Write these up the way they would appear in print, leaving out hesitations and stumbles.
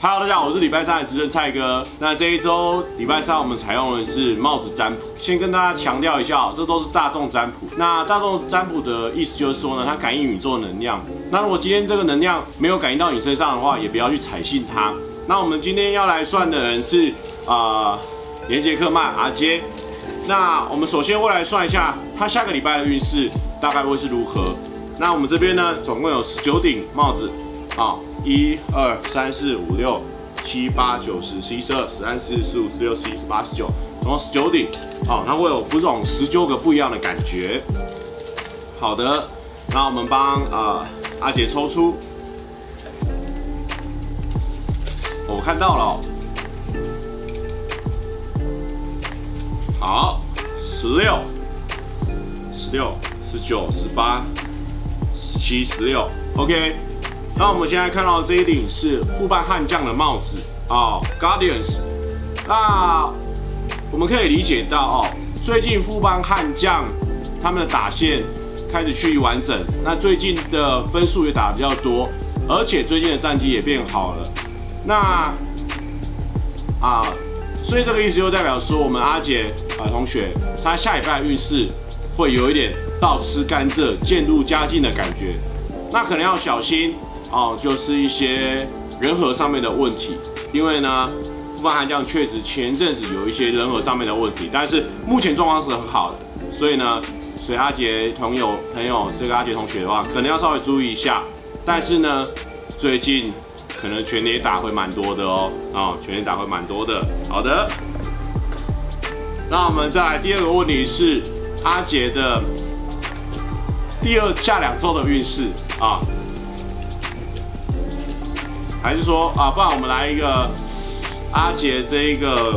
Hello， 大家好，我是礼拜三的资深蔡哥。那这一周礼拜三我们采用的是帽子占卜。先跟大家强调一下，这都是大众占卜。那大众占卜的意思就是说呢，它感应宇宙能量。那如果今天这个能量没有感应到你身上的话，也不要去采信它。那我们今天要来算的人是连杰克曼阿杰。那我们首先会来算一下他下个礼拜的运势大概会是如何。那我们这边呢，总共有19顶帽子，1、2、3、4、5、6、7、8、9、10、11、12、13、14、15、16、17、18、19，总共19顶。好，那会有不种19个不一样的感觉。好的，那我们帮阿杰抽出，我看到了。好，16、19、18、17、16 ，OK。那我们现在看到这一顶是副办悍将的帽子Guardians。那我们可以理解到最近副办悍将他们的打线开始趋于完整，那最近的分数也打得比较多，而且最近的战绩也变好了。那所以这个意思就代表说，我们阿杰同学他下礼拜的运势会有一点倒吃甘蔗、渐入佳境的感觉。那可能要小心就是一些人和上面的问题，因为呢，副办悍将确实前阵子有一些人和上面的问题，但是目前状况是很好的，所以呢，所以阿杰朋友这个阿杰同学的话，可能要稍微注意一下。但是呢，最近可能全垒打会蛮多的全垒打会蛮多的。好的，那我们再来第二个问题是阿杰的下2周的运势还是说不然我们来一个阿杰这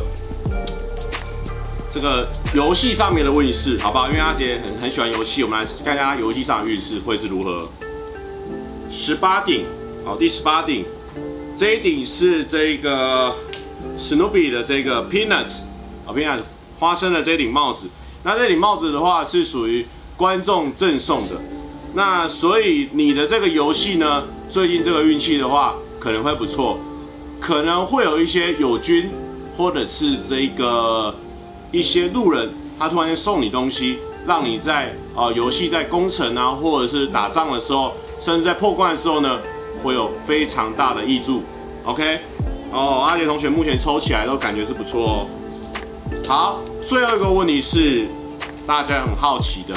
个游戏上面的运势，好不好？因为阿杰很喜欢游戏，我们来看看他游戏上的运势会是如何。18顶，好，第18顶，这一顶是这个史努比的这个 Peanuts 花生的这顶帽子。那这顶帽子的话是属于观众赠送的。那所以你的这个游戏呢，最近这个运气的话可能会不错，可能会有一些友军或者是一些路人，他突然间送你东西，让你在游戏在攻城或者是打仗的时候，甚至在破关的时候呢，会有非常大的益助。OK， 阿杰同学目前抽起来都感觉是不错好，最后一个问题是大家很好奇的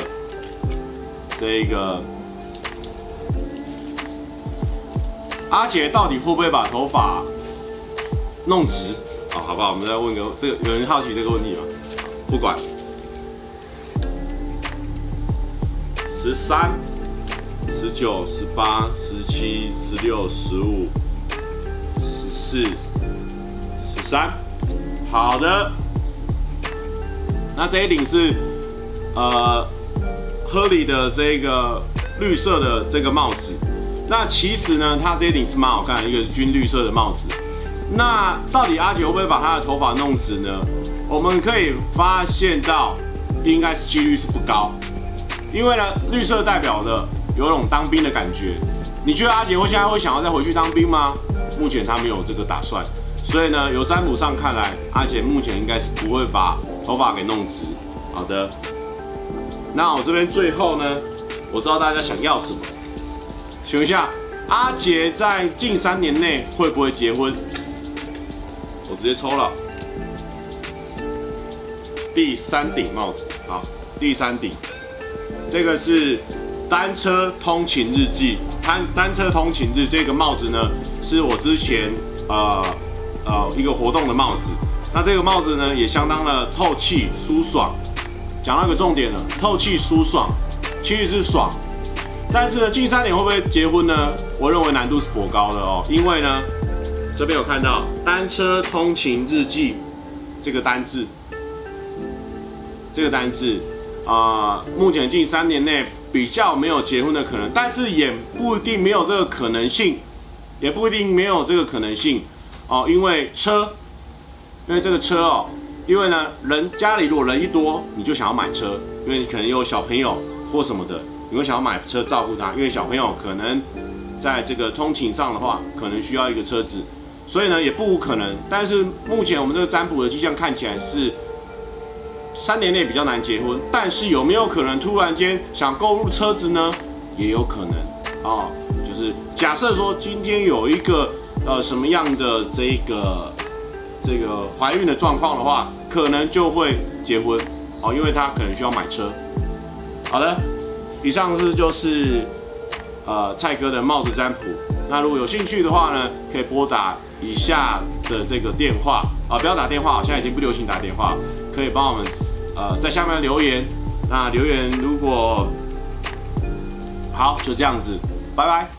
阿杰到底会不会把头发弄直？好不好？我们再问个有人好奇这个问题吗？不管。13、19、18、17、16、15、14、13。好的。那这一顶是赫里的这个绿色的这个帽子。那其实呢，它这一顶是蛮好看的，一个军绿色的帽子。那到底阿杰会不会把他的头发弄直呢？我们可以发现到，应该是几率是不高，因为呢，绿色代表的有种当兵的感觉。你觉得阿杰现在会想要再回去当兵吗？目前他没有这个打算，所以呢，由占卜上看来，阿杰目前应该是不会把头发给弄直。好的，那我这边最后呢，我知道大家想要什么。请问一下，阿杰在近3年内会不会结婚？我直接抽了第3顶帽子，好，第3顶，这个是单车通勤日记。单车通勤日这个帽子呢，是我之前一个活动的帽子。那这个帽子呢，也相当的透气舒爽。讲到一个重点了，透气舒爽，其实是爽。但是呢，近3年会不会结婚呢？我认为难度是颇高的因为呢，这边有看到单车通勤日记这个单字，目前近3年内比较没有结婚的可能，但是也不一定没有这个可能性，因为这个车因为呢，家里如果人一多，你就想要买车，因为你可能有小朋友或什么的。你会想要买车照顾他，因为小朋友可能在这个通勤上的话，可能需要一个车子， 所以呢也不无可能。但是目前我们这个占卜的迹象看起来是3年内比较难结婚，但是有没有可能突然间想购入车子呢？也有可能哦。就是假设说今天有一个什么样的这个怀孕的状况的话，可能就会结婚哦，因为他可能需要买车。好的，以上就是蔡哥的帽子占卜。那如果有兴趣的话呢，可以拨打以下的这个电话啊，不要打电话，现在已经不流行打电话，可以帮我们在下面留言。那留言如果好，就这样子，拜拜。